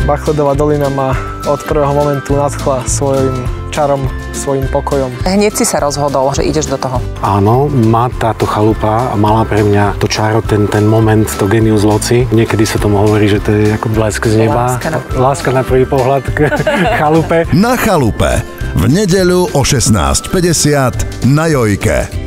Bachledová dolina ma od prvého momentu nadchla svojím čarom, svojím pokojom. Hneď si sa rozhodol, že ideš do toho. Áno, má táto chalupa a mala pre mňa to čaro, ten moment, to genius loci. Niekedy sa tomu hovorí, že to je ako blesk z neba. Láska na prvý pohľad k chalupe. Na chalupe. V nedeľu o 16:50 na Jojke.